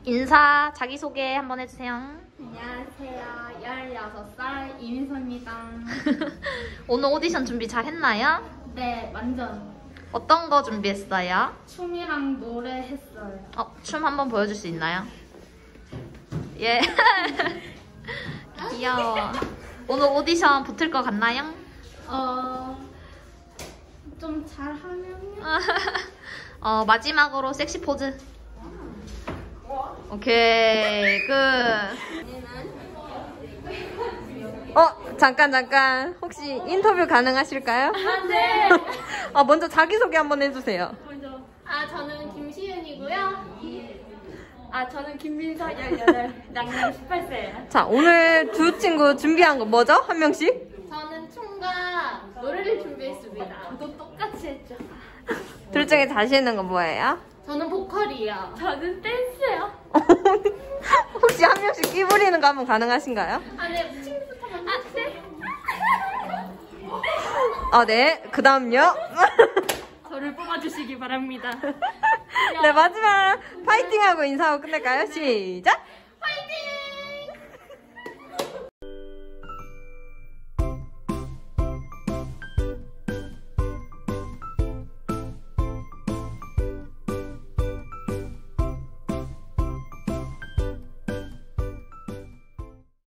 인사, 자기소개 한번 해주세요. 안녕하세요. 16살 이민서입니다. 오늘 오디션 준비 잘 했나요? 네, 완전 어떤 거 준비했어요? 춤이랑 노래 했어요. 춤 한번 보여줄 수 있나요? 예. 귀여워. 오늘 오디션 붙을 것 같나요? 좀 잘하면요? 마지막으로 섹시 포즈. 오케이, 끝. 잠깐. 혹시 인터뷰 가능하실까요? 네. 먼저 자기소개 한번 해주세요. 저는 김시윤이고요. 저는 김민서 18, 낭낭 18세예요. 자, 오늘 두 친구 준비한 거 뭐죠? 한 명씩? 저는 춤과 노래를 준비했습니다. 저도 똑같이 했죠. 둘 중에 자신 있는 건 뭐예요? 저는 보컬이요. 저는 댄스요. 혹시 한 명씩 끼 부리는 거 한번 가능하신가요? 네, 친구부터 먼저. 네. 네. 그 다음요? 저를 뽑아주시기 바랍니다. 네, 마지막 파이팅하고 인사하고 끝낼까요? 시작!